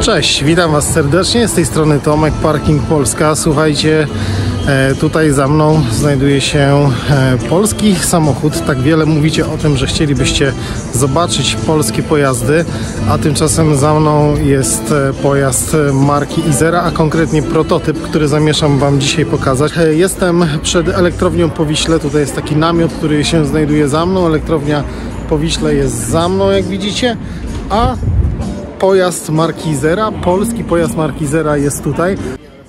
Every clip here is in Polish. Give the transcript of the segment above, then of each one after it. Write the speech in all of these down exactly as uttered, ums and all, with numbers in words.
Cześć, witam Was serdecznie, z tej strony Tomek, Parking Polska. Słuchajcie, tutaj za mną znajduje się polski samochód. Tak wiele mówicie o tym, że chcielibyście zobaczyć polskie pojazdy, a tymczasem za mną jest pojazd marki Izera, a konkretnie prototyp, który zamierzam Wam dzisiaj pokazać. Jestem przed elektrownią po Wiśle, tutaj jest taki namiot, który się znajduje za mną. Elektrownia po Wiśle jest za mną, jak widzicie, a pojazd marki Izera, polski pojazd marki Izera jest tutaj.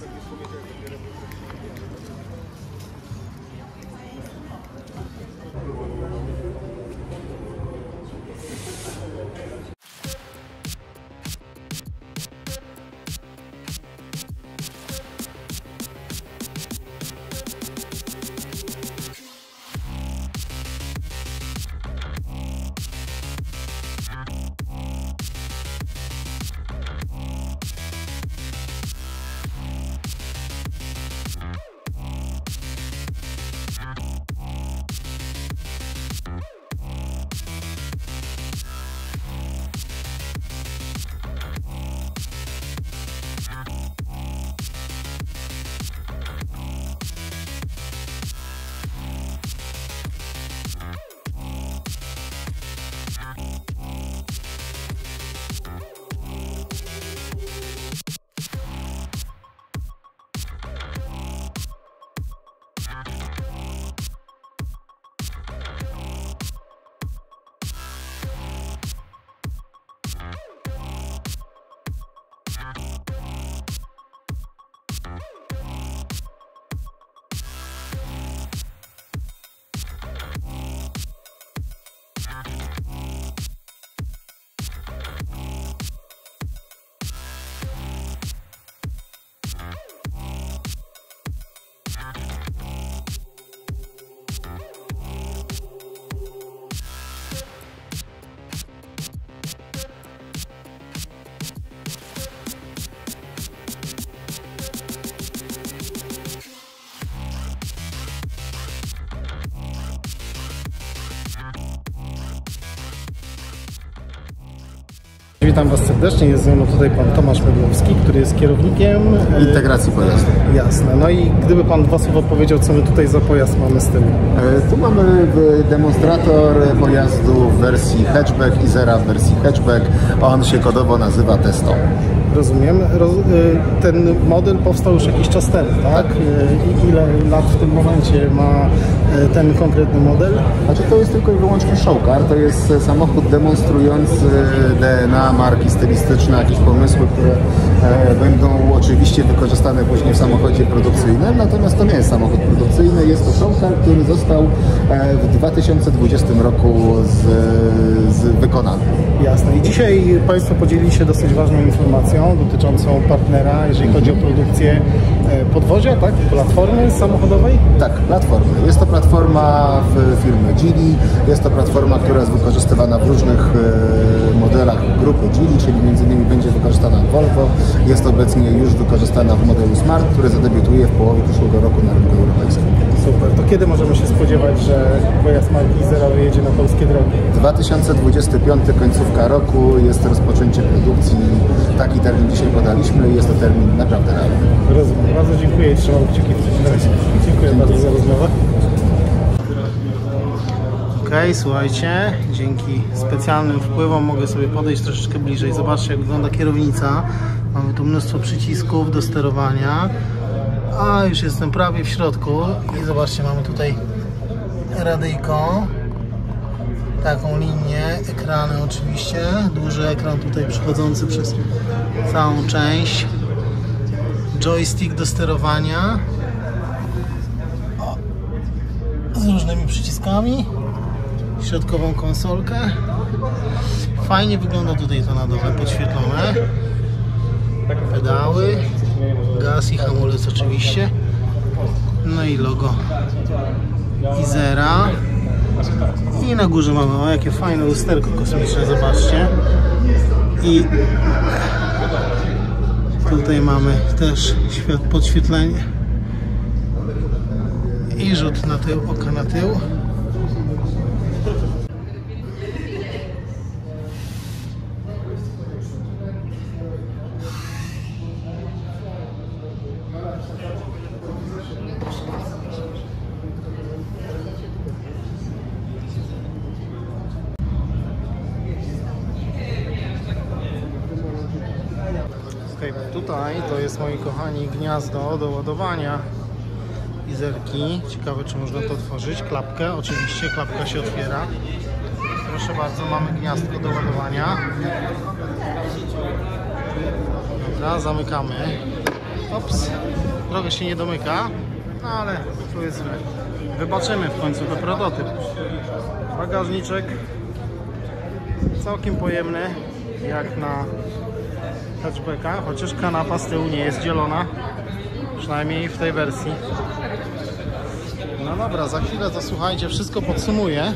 Witam Was serdecznie, jest ze mną tutaj Pan Tomasz Mydłowski, który jest kierownikiem integracji pojazdu. Jasne, no i gdyby Pan dwa słowa powiedział, co my tutaj za pojazd mamy z tyłu? Tu mamy demonstrator pojazdu w wersji hatchback, Izera w wersji hatchback, on się kodowo nazywa Testo. Rozumiem. Roz, ten model powstał już jakiś czas temu, tak? I ile lat w tym momencie ma ten konkretny model? Znaczy to jest tylko i wyłącznie showcar, to jest samochód demonstrujący D N A marki stylistyczne, jakieś pomysły, które będą oczywiście wykorzystane później w samochodzie produkcyjnym, natomiast to nie jest samochód produkcyjny, jest to showcar, który został w dwa tysiące dwudziestym roku z, z wykonany. Jasne. I dzisiaj Państwo podzielili się dosyć ważną informacją dotyczącą partnera, jeżeli chodzi o produkcję podwozia, tak? Platformy samochodowej? Tak, platformy. Jest to platforma w firmy Geely, jest to platforma, która jest wykorzystywana w różnych modelach grupy Geely, czyli między innymi będzie wykorzystana w Volvo, jest obecnie już wykorzystana w modelu Smart, który zadebiutuje w połowie przyszłego roku na rynku europejskim. Super. To kiedy możemy się spodziewać, że pojazd marki Izera wyjedzie na polskie drogi? dwa tysiące dwudziesty piąty, końcówka roku, jest rozpoczęcie produkcji. Taki termin dzisiaj podaliśmy i jest to termin naprawdę realny. Rozumiem. Bardzo dziękuję i trzymam kciuki w takim razie. Dziękuję bardzo za rozmowę. Ok, słuchajcie, dzięki specjalnym wpływom mogę sobie podejść troszeczkę bliżej. Zobaczcie, jak wygląda kierownica. Mamy tu mnóstwo przycisków do sterowania. A już jestem prawie w środku i zobaczcie, mamy tutaj radyjko, taką linię, ekrany oczywiście, duży ekran tutaj przechodzący przez całą część, joystick do sterowania o, z różnymi przyciskami, środkową konsolkę. Fajnie wygląda tutaj to na dole, podświetlone, pedały, gaz i hamulec oczywiście, no i logo Izera. I na górze mamy, o jakie fajne lusterko kosmiczne, zobaczcie. I tutaj mamy też podświetlenie i rzut na tył, oka na tył. Ok, tutaj to jest, moi kochani, gniazdo do ładowania Izerki. Ciekawe, czy można to otworzyć. Klapkę, oczywiście, klapka się otwiera. Proszę bardzo, mamy gniazdko do ładowania. Dobra, zamykamy. Ops, trochę się nie domyka, no ale powiedzmy, wybaczymy w końcu to prototyp. Bagażniczek całkiem pojemny, jak na hatchbacka, chociaż kanapa z tyłu nie jest dzielona, przynajmniej w tej wersji. No dobra, za chwilę to słuchajcie, wszystko podsumuję.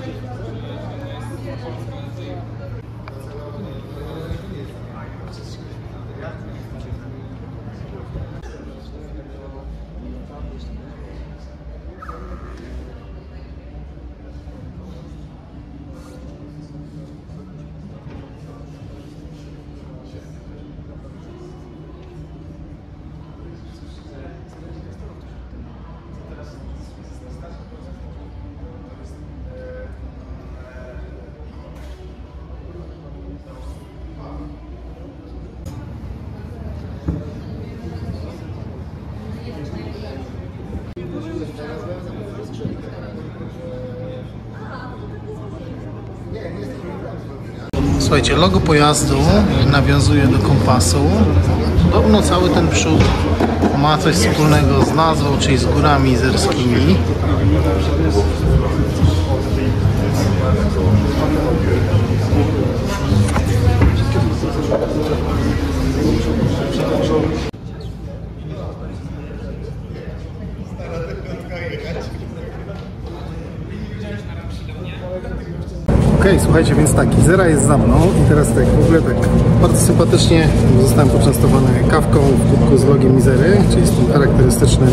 Słuchajcie, logo pojazdu nawiązuje do kompasu. Podobno cały ten przód ma coś wspólnego z nazwą, czyli z górami izerskimi. Ok, słuchajcie, więc tak, Izera jest za mną i teraz tak, w ogóle tak bardzo sympatycznie zostałem poczęstowany kawką w kubku z logiem Izery, czyli z tym charakterystycznym,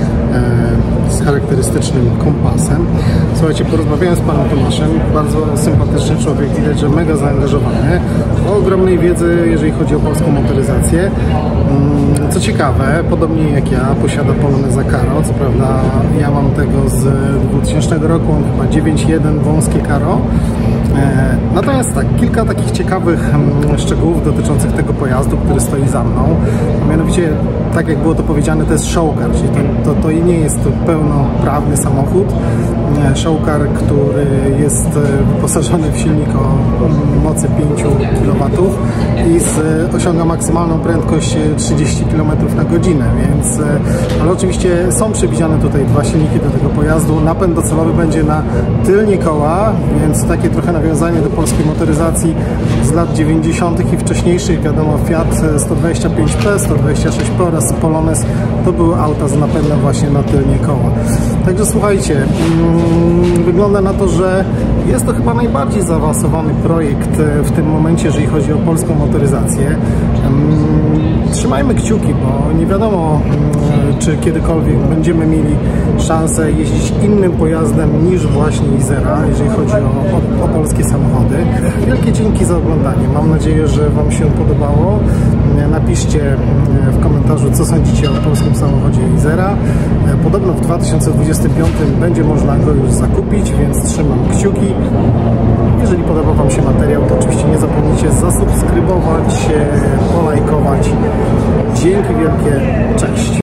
e, z charakterystycznym kompasem. Słuchajcie, porozmawiałem z panem Tomaszem, bardzo sympatyczny człowiek, widać, że mega zaangażowany, o ogromnej wiedzy, jeżeli chodzi o polską motoryzację. Co ciekawe, podobnie jak ja, posiada Poloneza Karo, co prawda ja mam tego z dwutysięcznego roku, on chyba dziewięć jeden wąskie Karo. Natomiast tak, kilka takich ciekawych szczegółów dotyczących tego pojazdu, który stoi za mną. A mianowicie, tak jak było to powiedziane, to jest showcar, czyli to, to, to nie jest to pełnoprawny samochód. Showcar, który jest wyposażony w silnik o mocy pięć kilowatów i z, osiąga maksymalną prędkość trzydzieści kilometrów na godzinę, więc ale oczywiście są przewidziane tutaj dwa silniki do tego pojazdu. Napęd docelowy będzie na tylnie koła, więc takie trochę nawiązanie do polskiej motoryzacji z lat dziewięćdziesiątych i wcześniejszych. Wiadomo, Fiat sto dwadzieścia pięć P, sto dwadzieścia sześć P oraz Polonez to były auta z napędem właśnie na tylnie koła. Także słuchajcie, wygląda na to, że jest to chyba najbardziej zaawansowany projekt w tym momencie, jeżeli chodzi o polską motoryzację. Trzymajmy kciuki, bo nie wiadomo, czy kiedykolwiek będziemy mieli szansę jeździć innym pojazdem niż właśnie Izera, jeżeli chodzi o, o, o polskie samochody. Wielkie dzięki za oglądanie. Mam nadzieję, że wam się podobało. Napiszcie w komentarzu, co sądzicie o polskim samochodzie Izera. Podobno w dwa tysiące dwudziestym piątym będzie można go już zakupić, więc trzymam kciuki. Jeżeli podoba wam się materiał, to oczywiście nie zapomnijcie zasubskrybować, polajkować. Dzięki wielkie, cześć!